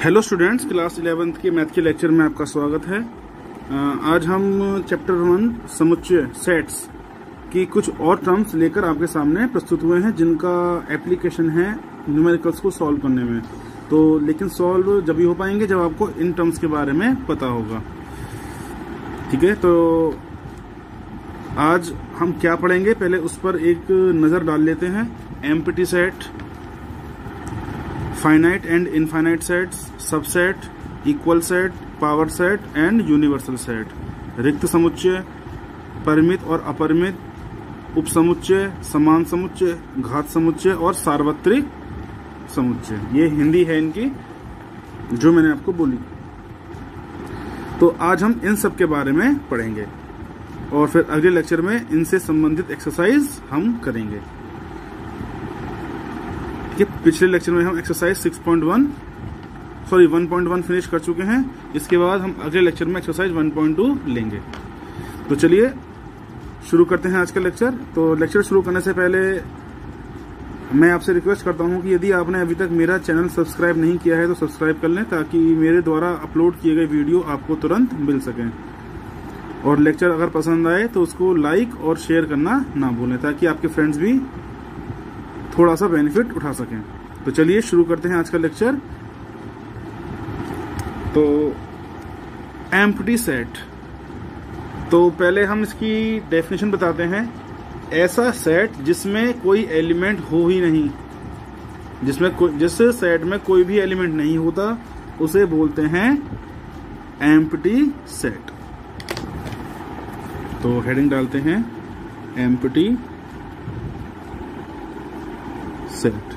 Hello students, class 11th के math के lecture में आपका स्वागत है। आज हम चैप्टर 1 समुच्चय सेट्स की कुछ और टर्म्स लेकर आपके सामने प्रस्तुत हुए हैं, जिनका एप्लीकेशन है न्यूमेरिकल्स को सॉल्व करने में। तो लेकिन सॉल्व जब भी हो पाएंगे जब आपको इन टर्म्स के बारे में पता होगा। ठीक है, तो आज हम क्या पढ़ेंगे पहले उस पर एक नज़र डाल लेते हैं। Empty set, finite and infinite sets, subset, equal set, power set and universal set, रिक्त समुच्चय, परिमित और अपरिमित, उपसमुच्चय, समान समुच्चय, घात समुच्चय और सार्वत्रिक समुच्चय। ये हिंदी है इनकी जो मैंने आपको बोली। तो आज हम इन सब के बारे में पढ़ेंगे और फिर अगले लेक्चर में इनसे संबंधित एक्सरसाइज हम करेंगे। पिछले लेक्चर में हम एक्सरसाइज 1.1 फिनिश कर चुके हैं। इसके बाद हम अगले लेक्चर में एक्सरसाइज 1.2 लेंगे। तो चलिए शुरू करते हैं आज का लेक्चर। तो लेक्चर शुरू करने से पहले मैं आपसे रिक्वेस्ट करता हूं कि यदि आपने अभी तक मेरा चैनल सब्सक्राइब नहीं किया है तो सब्सक्राइब कर लें, ताकि मेरे द्वारा अपलोड किए गए वीडियो आपको तुरंत मिल सकें। और लेक्चर अगर पसंद आए तो उसको लाइक और शेयर करना ना भूलें, ताकि आपके फ्रेंड्स भी थोड़ा सा बेनिफिट उठा सकें। तो चलिए शुरू करते हैं आज का लेक्चर। तो एम्प्टी सेट, तो पहले हम इसकी डेफिनेशन बताते हैं। ऐसा सेट जिसमें कोई एलिमेंट हो ही नहीं, जिस सेट में कोई भी एलिमेंट नहीं होता उसे बोलते हैं एम्प्टी सेट। तो हेडिंग डालते हैं एम्प्टी सेट।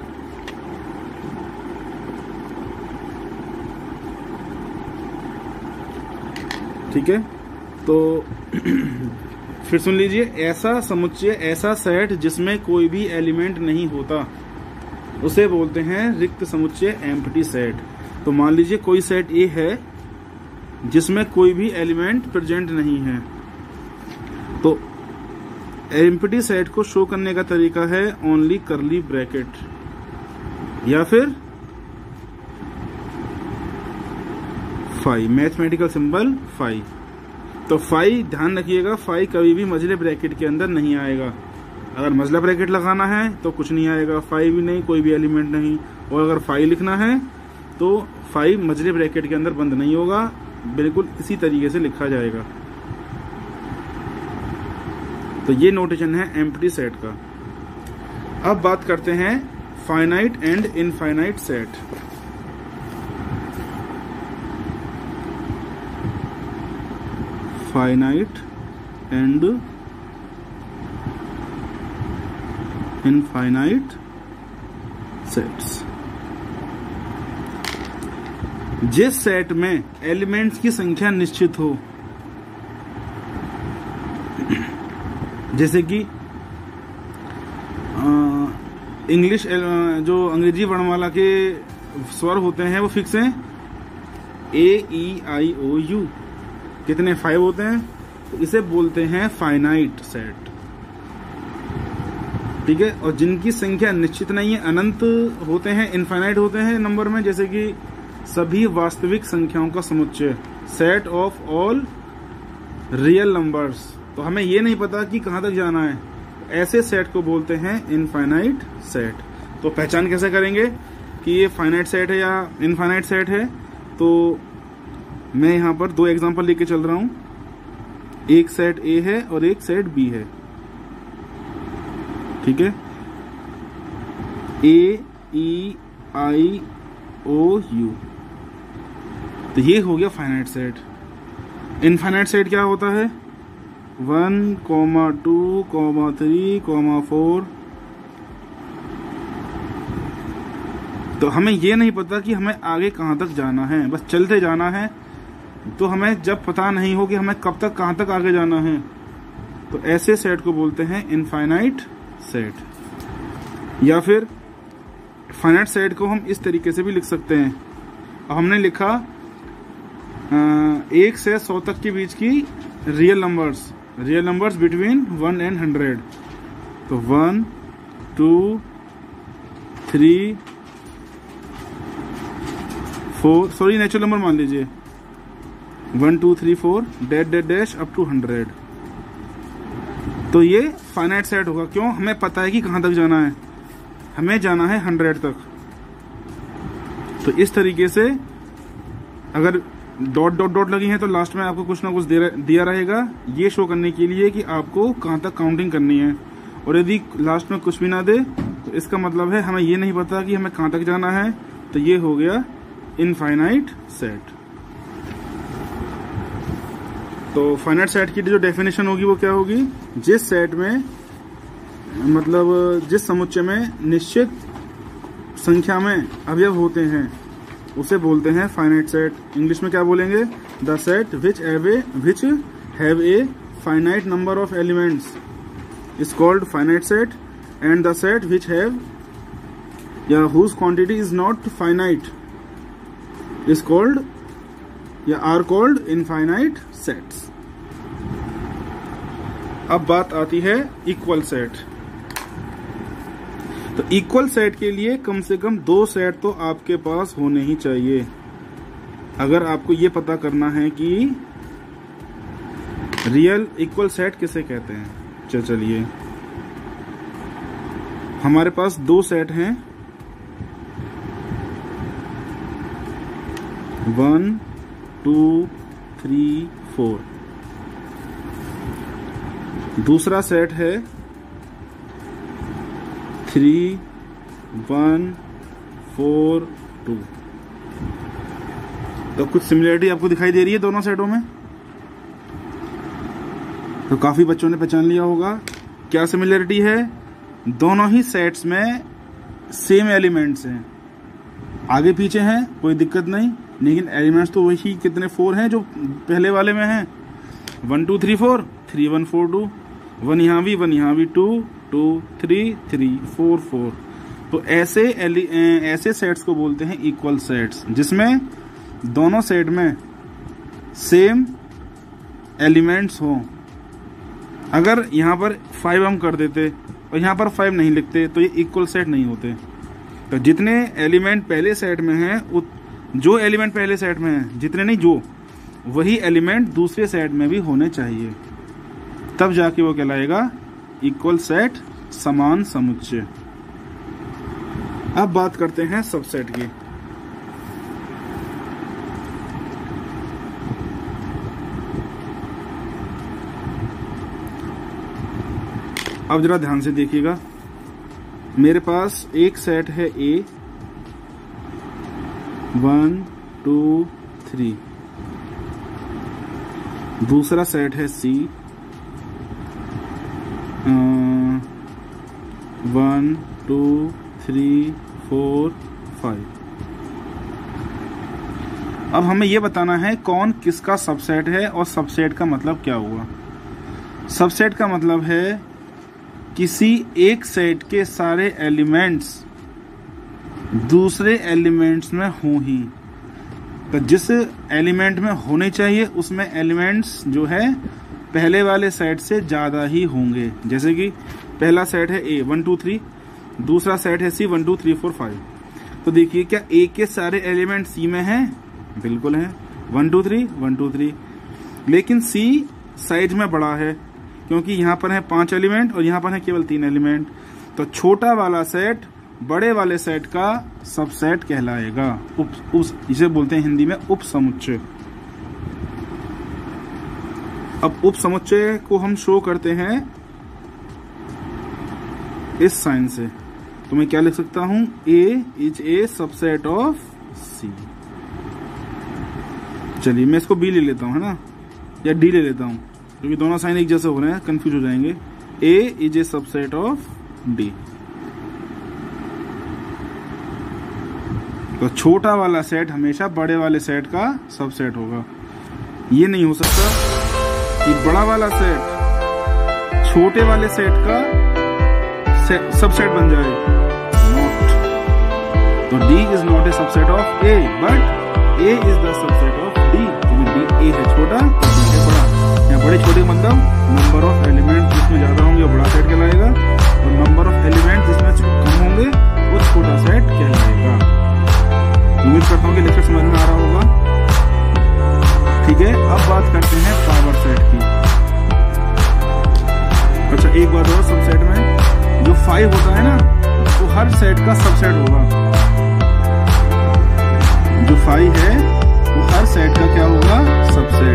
ठीक है, तो फिर सुन लीजिए। ऐसा समुच्चय, ऐसा सेट जिसमें कोई भी एलिमेंट नहीं होता उसे बोलते हैं रिक्त समुच्चय, एम्प्टी सेट। तो मान लीजिए कोई सेट ए है जिसमें कोई भी एलिमेंट प्रेजेंट नहीं है, तो एम्प्टी सेट को शो करने का तरीका है ओनली करली ब्रैकेट या फिर फाई, मैथमेटिकल सिंबल फाई। तो फाई ध्यान रखिएगा, फाई कभी भी मझले ब्रैकेट के अंदर नहीं आएगा। अगर मझला ब्रैकेट लगाना है तो कुछ नहीं आएगा, फाई भी नहीं, कोई भी एलिमेंट नहीं। और अगर फाई लिखना है तो फाई मझले ब्रैकेट के अंदर बंद नहीं होगा, बिल्कुल इसी तरीके से लिखा जाएगा। तो ये नोटेशन है एम्प्टी सेट का। अब बात करते हैं finite and infinite set. Finite and infinite sets, जिस सेट में एलिमेंट्स की संख्या निश्चित हो, जैसे कि इंग्लिश जो अंग्रेजी वर्णमाला के स्वर होते हैं वो फिक्स हैं, AEIOU कितने 5 होते हैं, तो इसे बोलते हैं फाइनाइट सेट। ठीक है, और जिनकी संख्या निश्चित नहीं है, अनंत होते हैं, इनफाइनाइट होते हैं नंबर में, जैसे कि सभी वास्तविक संख्याओं का समुच्चय, set of all real numbers. तो हमें ये नहीं पता कि कहां तक जाना है, ऐसे सेट को बोलते हैं इनफाइनाइट सेट। तो पहचान कैसे करेंगे कि ये फाइनाइट सेट है या इनफाइनाइट सेट है? तो मैं यहां पर 2 एग्जांपल लेके चल रहा हूं। एक सेट ए है और एक सेट बी है। ठीक है, AEIOU, तो ये हो गया फाइनाइट सेट। इनफाइनाइट सेट क्या होता है? 1, 2, 3, 4। तो हमें ये नहीं पता कि हमें आगे कहां तक जाना है, बस चलते जाना है। तो हमें जब पता नहीं हो कि हमें कब तक कहां तक आगे जाना है, तो ऐसे सेट को बोलते हैं इनफाइनाइट सेट। या फिर फाइनाइट सेट को हम इस तरीके से भी लिख सकते हैं। अब हमने लिखा 1 से 100 तक के बीच की रियल नंबर्स बिटवीन 1 and 100। तो 1, 2, 3, 4, सॉरी नेचुरल नंबर मान लीजिए, 1 2 3 4 dash dash dash up to 100। तो ये फाइनाइट सेट होगा। क्यों? हमें पता है कि कहां तक जाना है, हमें जाना है 100 तक। तो इस तरीके से अगर डॉट डॉट डॉट लगी है तो लास्ट में आपको कुछ ना कुछ दिया रहेगा, ये शो करने के लिए कि आपको कहां तक काउंटिंग करनी है। और यदि लास्ट में कुछ भी ना दे तो इसका मतलब है हमें ये नहीं पता कि हमें कहां तक जाना है। तो ये हो गया इनफाइनाइट सेट। तो फाइनाइट सेट की जो डेफिनेशन होगी वो क्या होगी? जिस सेट में, मतलब जिस समुच्चय में निश्चित संख्या में अवयव होते हैं उसे बोलते हैं फाइनाइट सेट। इंग्लिश में क्या बोलेंगे? The set which have a finite number of elements is called finite set, and the set which have whose quantity is not finite is called are called infinite sets. अब बात आती है equal set. तो equal set के लिए कम से कम 2 set तो आपके पास होने ही चाहिए। अगर आपको ये पता करना है कि रियल इक्वल सेट किसे कहते हैं। चलिए, हमारे पास 2 सेट हैं, 1 2 3 4। दूसरा सेट है 3 1 4 2। तो कुछ सिमिलरिटी आपको दिखाई दे रही है दोनों सेटों में। तो काफी बच्चों ने पहचान लिया होगा क्या सिमिलरिटी है। दोनों ही सेट्स में सेम एलिमेंट्स हैं, आगे पीछे हैं कोई दिक्कत नहीं, लेकिन एलिमेंट्स तो वही कितने 4 हैं जो पहले वाले में हैं। 1 2 3 4 3 1 4 2, 1 यहाँ भी 2 2 3 3 4 4। तो ऐसे सेट्स को बोलते हैं इक्वल सेट्स, जिसमें दोनों सेट में सेम एलिमेंट्स हों। अगर यहाँ पर 5 हम कर देते और यहाँ पर 5 नहीं लिखते तो ये इक्वल सेट नहीं होते। तो जितने एलिमेंट पहले सेट में हैं, जो एलिमेंट पहले सेट में हैं, जितने नहीं जो, वही एलिमेंट दूसरे सेट में भी होने चाहिए, तब जाके वो कहलाएगा इक्वल सेट, समान समुच्चय। अब बात करते हैं सबसेट की। अब जरा ध्यान से देखिएगा, मेरे पास एक सेट है A 1 2 3, दूसरा सेट है C 1 2 3 4 5। अब हमें यह बताना है कौन किसका सबसेट है, और सबसेट का मतलब क्या हुआ। सबसेट का मतलब है किसी एक सेट के सारे एलिमेंट्स दूसरे एलिमेंट्स में हों ही। तो जिस एलिमेंट में होने चाहिए उसमें एलिमेंट्स जो है पहले वाले सेट से ज़्यादा ही होंगे। जैसे कि पहला सेट है A 1 2 3, दूसरा सेट है C 1 2 3 4 5। तो देखिए क्या A के सारे एलिमेंट C में हैं? बिल्कुल हैं, 1 2 3 1 2 3। लेकिन C साइज में बड़ा है, क्योंकि यहाँ पर है 5 एलिमेंट और यहाँ पर है केवल 3 एलिमेंट। तो छोटा वाला सेट बड़े वाले सेट का सबसेट कहलाएगा। इसे बोलते हैं हिंदी में उप समुच्चय। अब उप समुच्चय को हम शो करते हैं इस साइन से। तो मैं क्या लिख सकता हूं? A is a subset of C। चलिए मैं इसको B ले लेता हूं, है ना, या D ले लेता हूं, क्योंकि दोनों साइन एक जैसे हो रहे हैं, कंफ्यूज हो जाएंगे। A is a subset of D। तो छोटा वाला सेट हमेशा बड़े वाले सेट का सबसेट होगा। ये नहीं हो सकता कि बड़ा वाला सेट छोटे वाले सेट का सबसेट बन जाए। नॉट। तो D is not a subset of A, but A is the subset of D। क्योंकि A है छोटा, D है बड़ा। यहाँ बड़े छोटे मतलब नंबर ऑफ एलिमेंट जिसमें ज्यादा होंगे वो बड़ा सेट कहलाएगा, और नंबर ऑफ एलिमेंट जिसमें कम होंगे वो छोटा सेट कहलाएगा। उम्मीद करता हूँ हूँ कि लेक्चर समझ में आ रहा होगा। ठीक है, अब बात करते हैं पावर सेट की। अच्छा, एक बात और, सबसेट में जो 5 होता है ना, वो हर सेट का सबसेट होगा। जो 5 है वो हर सेट का क्या होगा? सबसेट।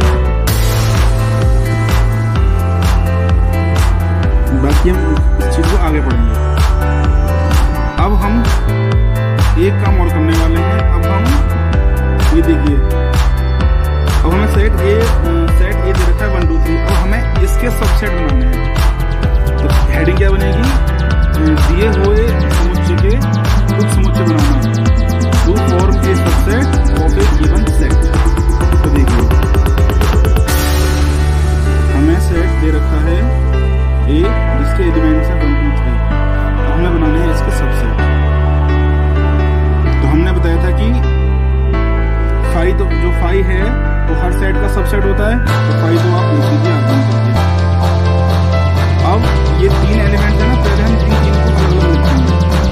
बाकी हम इस चीज को आगे पढ़ेंगे। अब हम एक काम और करने वाले हैं। अब हम ये देखिए, अब हमें सेट ए दे रखा है 1 2 3। अब हमें इसके सबसेट बनाने हैं। तो हेडिंग क्या बनेगी? दिए हुए समुच्चय के कुछ समुच्चय बनाना है। To form a subset of a given set. तो देखिए, हमें सेट दे रखा है ए जिसके एलिमेंट्स है 1 2 3। हमें बनाने हैं इसके सबसेट। तो हमने बताया था कि 5 तो जो 5 है वो हर सेट का सबसेट होता है। तो 5 तो आप देख लीजिए, आप बंद करके। अब ये 3 एलिमेंट है ना, पहले हम 3 को अलग अलग लिखेंगे।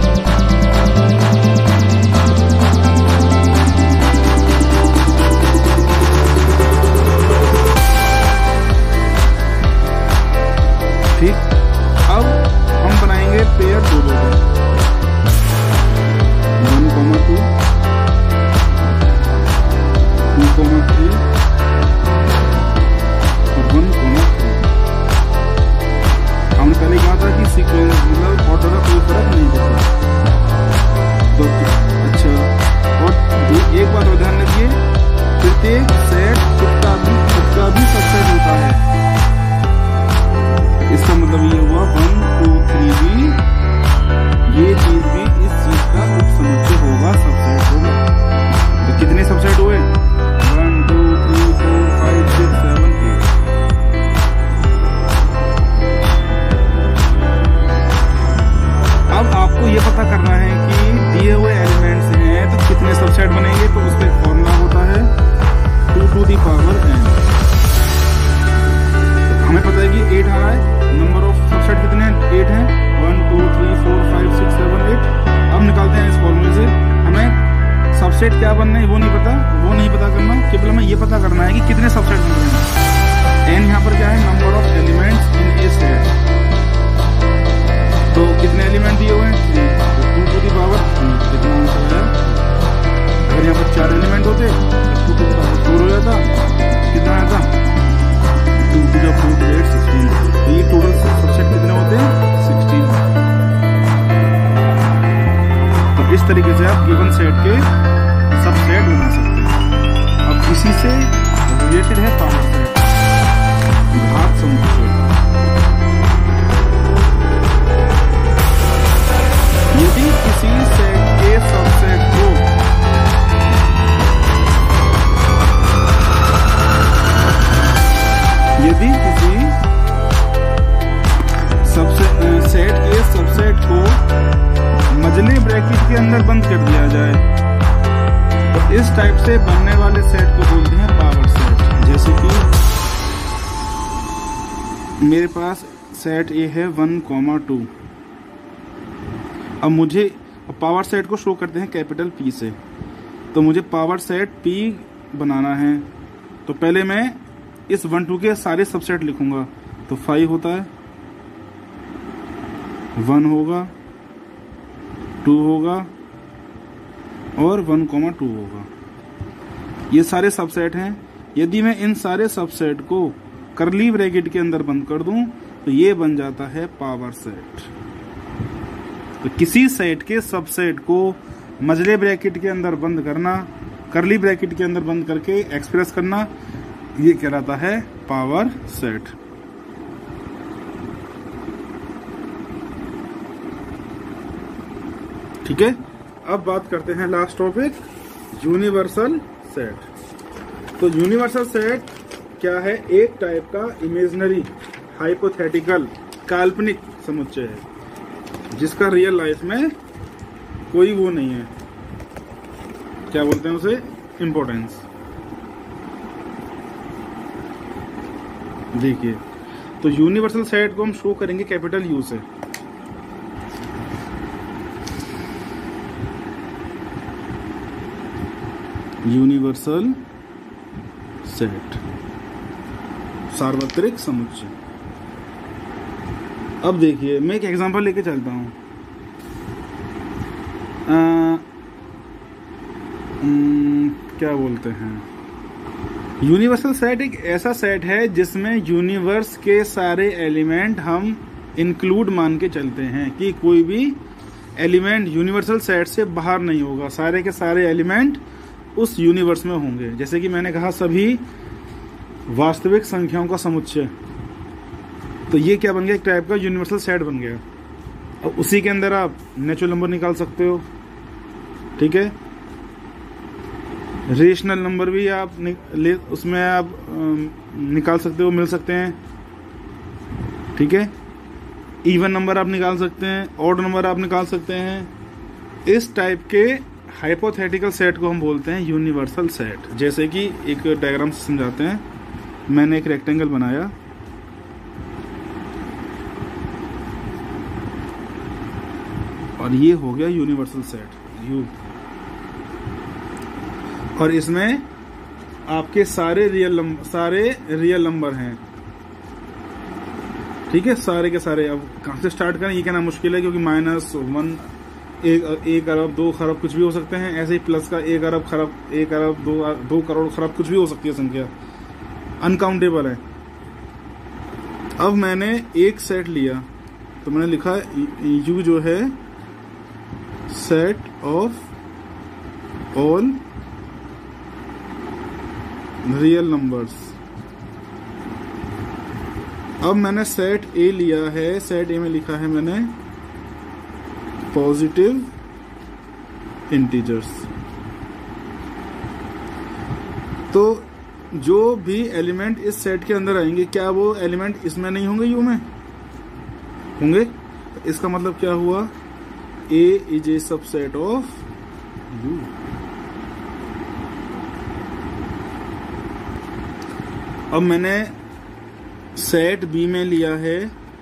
ठीक, अब हम बनाएंगे पेयर 2 2 का, 1 2 2 3 और 1 3। हमने पहले कहा था कि सीक्वेंस मतलब ऑर्डर का कोई फर्क नहीं पड़ता। तो अच्छा, और एक बात और ध्यान रखिए, प्रत्येक सेट खुद का भी सबसेट होता है। इसका मतलब ये हुआ 1 2 3 भी, ये चीज भी इस चीज का उपसमुच्चय होगा, सबसेट होगा। तो कितने सबसेट हुए? 1 2 3 4 5 6 7 8। अब आपको ये पता करना है कि दिए हुए एलिमेंट्स हैं तो कितने सबसेट बनेंगे। तो उसका एक फॉर्मूला होता है 2 to the power n। हमें पता है कि 8 आ रहा है। नंबर ऑफ सबसेट कितने हैं? 8 हैं। 1 2 3 4 5 6 7 8। अब निकालते हैं इस फॉर्मूले से। हमें सबसेट क्या बनना है वो नहीं पता करना, केवल हमें ये पता करना है कि कितने सबसेट बन रहे हैं। n यहाँ पर क्या है? Number of elements in a set. तो कितने एलिमेंट दिए हुए हैं? 2 to the power 3। कितना आंसर आया? अगर यहाँ पर 4 एलिमेंट होते तो 2 to the power 4 हो जाता। कितना आया था? 2 to the power 8 16। तो ये टोटल सबसेट कितने होते हैं? 16। तो इस तरीके से आप गिवन सेट के सबसेट बना सकते हैं। अब इसी से रिलेटेड है पावर सेट, घात समुच्चय। यदि किसी सेट के सबसेट को सेट के सबसेट को मजले ब्रैकेट के अंदर बंद कर दिया जाए तो इस टाइप से बनने वाले सेट को बोलते हैं पावर सेट। जैसे कि मेरे पास सेट ए है 1 2। अब मुझे पावर सेट को शो करते हैं कैपिटल P से। तो मुझे पावर सेट P बनाना है। तो पहले मैं इस 1 2 के सारे सबसेट लिखूंगा। तो 5 होता है, 1 होगा, 2 होगा और 1 2 होगा। ये सारे सबसेट हैं। यदि मैं इन सारे सबसेट को कर्ली ब्रैकेट के अंदर बंद कर दूं तो ये बन जाता है पावर सेट। तो किसी सेट के सबसेट को मजले ब्रैकेट के अंदर बंद करना, कर्ली ब्रैकेट के अंदर बंद करके एक्सप्रेस करना, ये कहलाता है पावर सेट। ठीक है, अब बात करते हैं लास्ट टॉपिक, यूनिवर्सल सेट। तो यूनिवर्सल सेट क्या है? एक टाइप का इमेजिनरी हाइपोथेटिकल काल्पनिक समुच्चय है जिसका रियल लाइफ में कोई वो नहीं है, क्या बोलते हैं उसे, इम्पोर्टेंस। देखिए, तो यूनिवर्सल सेट को हम शो करेंगे कैपिटल यू से। यूनिवर्सल सेट, सार्वत्रिक समुच्चय। अब देखिए मैं एक एग्जांपल लेके चलता हूँ। क्या बोलते हैं, यूनिवर्सल सेट एक ऐसा सेट है जिसमें यूनिवर्स के सारे एलिमेंट हम इंक्लूड मान के चलते हैं कि कोई भी एलिमेंट यूनिवर्सल सेट से बाहर नहीं होगा, सारे के सारे एलिमेंट उस यूनिवर्स में होंगे। जैसे कि मैंने कहा सभी वास्तविक संख्याओं का समुच्चय, तो ये क्या बन गया, एक टाइप का यूनिवर्सल सेट बन गया। अब उसी के अंदर आप नेचुरल नंबर निकाल सकते हो, ठीक है, रेशनल नंबर भी आप उसमें आप निकाल सकते हो, मिल सकते हैं, ठीक है, इवन नंबर आप निकाल सकते हैं, ऑड नंबर आप निकाल सकते हैं। इस टाइप के हाइपोथेटिकल सेट को हम बोलते हैं यूनिवर्सल सेट। जैसे कि एक डायग्राम से समझाते हैं। मैंने एक रेक्टेंगल बनाया, और ये हो गया यूनिवर्सल सेट यू, और इसमें आपके सारे रियल नंबर हैं, ठीक है, सारे के सारे। अब कहां से स्टार्ट करें, ये कहना मुश्किल है क्योंकि -1 1 अरब 2 खरब कुछ भी हो सकते हैं। ऐसे ही प्लस का 1 अरब खरब 1 अरब 2 करोड़ खरब कुछ भी हो सकती है, संख्या अनकाउंटेबल है। अब मैंने एक सेट लिया तो मैंने लिखा यू जो है set of all real numbers. अब मैंने सेट ए लिया है, सेट ए में लिखा है मैंने पॉजिटिव इंटीजर्स। तो जो भी एलिमेंट इस सेट के अंदर आएंगे, क्या वो एलिमेंट इसमें नहीं होंगे, यू में होंगे? तो इसका मतलब क्या हुआ, A is a subset of U. अब मैंने सेट बी में लिया है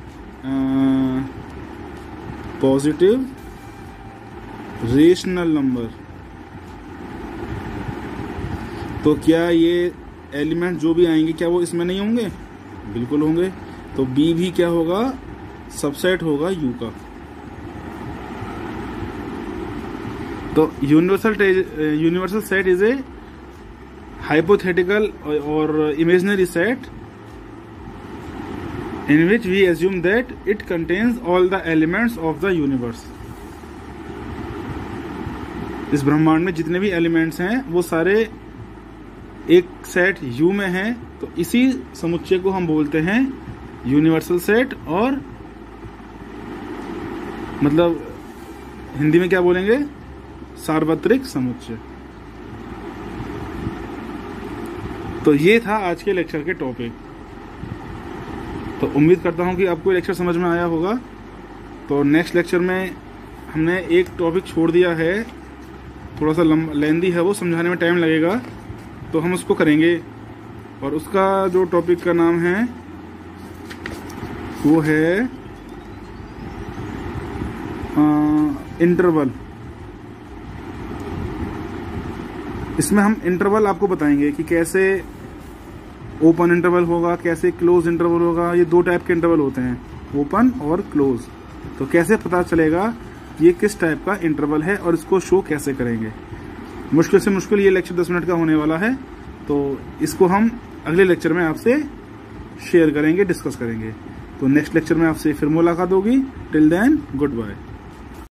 पॉजिटिव रेशनल नंबर। तो क्या ये एलिमेंट जो भी आएंगे क्या वो इसमें नहीं होंगे? बिल्कुल होंगे। तो बी भी क्या होगा, सबसेट होगा यू का। तो universal set is a hypothetical or imaginary set in which we assume that it contains all the elements of the universe। इस ब्रह्मांड में जितने भी एलिमेंट्स हैं वो सारे एक सेट U में हैं। तो इसी समुच्चय को हम बोलते हैं यूनिवर्सल सेट, और मतलब हिंदी में क्या बोलेंगे, सार्वत्रिक समुच्चय। तो ये था आज के लेक्चर के टॉपिक। तो उम्मीद करता हूँ कि आपको लेक्चर समझ में आया होगा। तो नेक्स्ट लेक्चर में हमने एक टॉपिक छोड़ दिया है, थोड़ा सा लेंदी है, वो समझाने में टाइम लगेगा, तो हम उसको करेंगे। और उसका जो टॉपिक का नाम है वो है इंटरवल। इसमें हम इंटरवल आपको बताएंगे कि कैसे ओपन इंटरवल होगा, कैसे क्लोज इंटरवल होगा। ये 2 टाइप के इंटरवल होते हैं, ओपन और क्लोज। तो कैसे पता चलेगा ये किस टाइप का इंटरवल है और इसको शो कैसे करेंगे। मुश्किल से मुश्किल ये लेक्चर 10 मिनट का होने वाला है, तो इसको हम अगले लेक्चर में आपसे शेयर करेंगे, डिस्कस करेंगे। तो नेक्स्ट लेक्चर में आपसे फिर मुलाकात होगी। Till then good bye.